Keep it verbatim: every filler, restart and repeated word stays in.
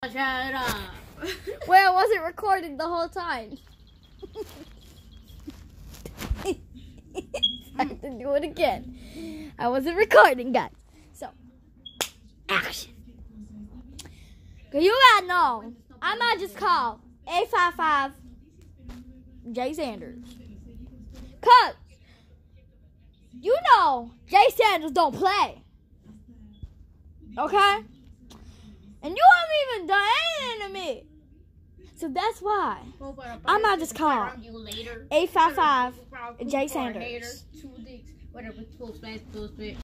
shut up. Well, I wasn't recording the whole time. I have to do it again. I wasn't recording, guys. So, action. Cause you gotta know, I might just call eight five five Jay Sanders. Cause you know Jay Sanders don't play. Okay? And you haven't even done anything to me. So that's why I might just call eight five five Jay Sanders.